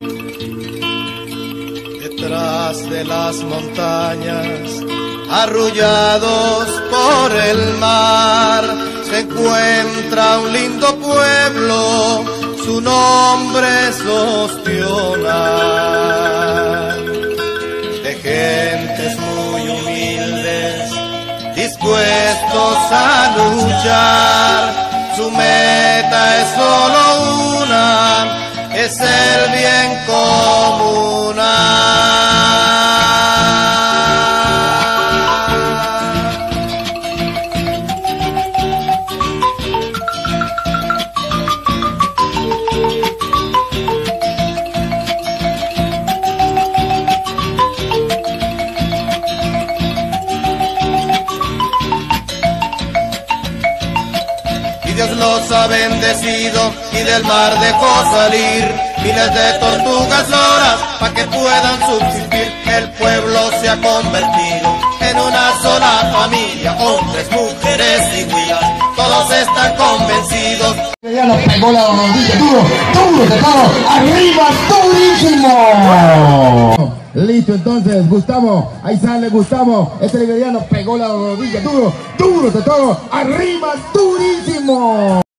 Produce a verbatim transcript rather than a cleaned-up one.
Detrás de las montañas, arrullados por el mar, se encuentra un lindo pueblo, su nombre es Ostional, de gentes muy humildes, dispuestos a luchar. Su meta es solo una, es el bien comunal. Dios los ha bendecido y del mar dejó salir miles de tortugas loras para que puedan subsistir. El pueblo se ha convertido en una sola familia, hombres, mujeres y huilas, todos están convencidos. Ya nos pegó la rodilla, duro, duro, de todo, arriba, durísimo. Listo, entonces, Gustavo, ahí sale Gustavo, este liberiano pegó la rodilla, duro, duro de todo, arriba, durísimo.